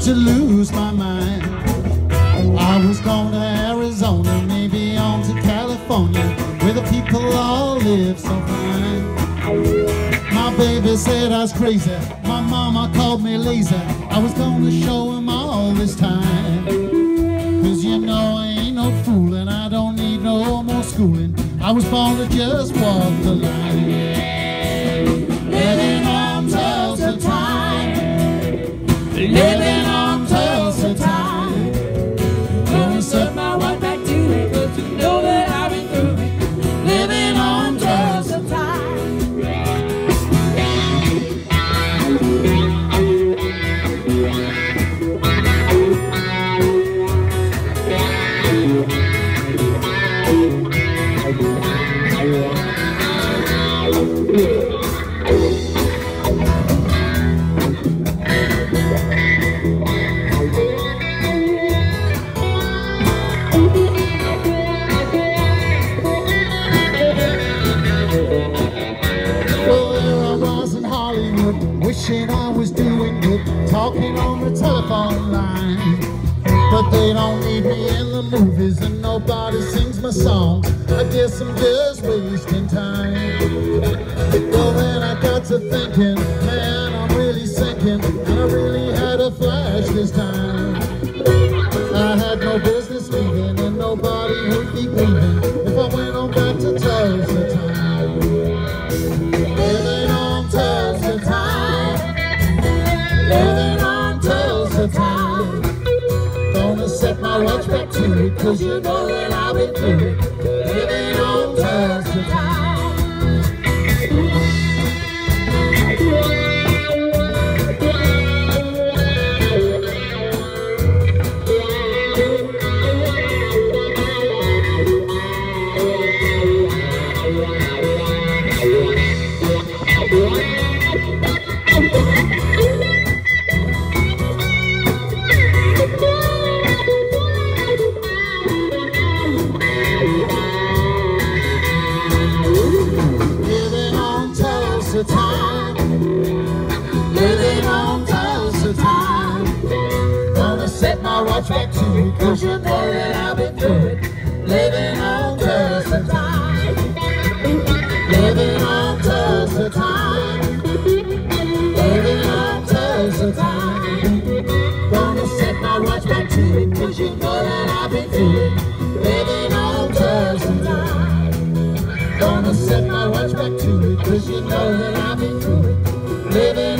to lose my mind. I was going to Arizona, maybe on to California, where the people all live so fine. My baby said I was crazy, my mama called me lazy. I was gonna show him all this time. Cause you know I ain't no fool and I don't need no more schooling. I was born to just walk the line. Living on Tulsa time, living on Tulsa time. Gonna set my wife back to it, cause you know that I've been through it. Living on Tulsa time. Wishing I was doing good, talking on the telephone line. But they don't need me in the movies and nobody sings my songs. I guess I'm just wasting time. Well then I got to thinking, man, I'm really sinking, and I really had a flash this time. I had no business leaving and nobody would be grieving if I went on back to Tulsa time. Living on Tulsa time, living on Tulsa time. Gonna set my watch back to it, cause you know that I've been through it. Living on Tulsa time. Time, living on Tulsa time. Gonna set my watch back to it, cause you know that I've been through it. Living on Tulsa time, living on Tulsa time, living on Tulsa time. Gonna set my watch back to it, cause you know that I've been through it. Living on Tulsa time. Gonna set my watch back to it, cause you know that I've been through it. Living